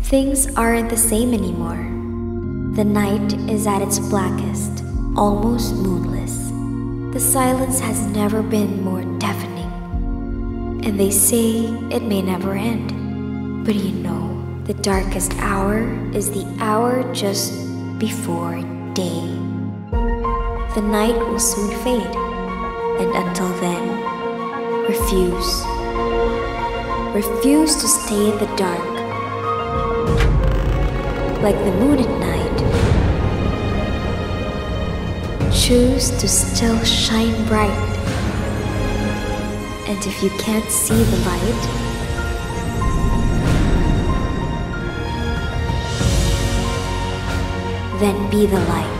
Things aren't the same anymore. The night is at its blackest, almost moonless. The silence has never been more deafening. And they say it may never end. But you know, the darkest hour is the hour just before day. The night will soon fade, and until then, refuse. Refuse to stay in the dark. Like the moon at night, choose to still shine bright. And if you can't see the light, then be the light.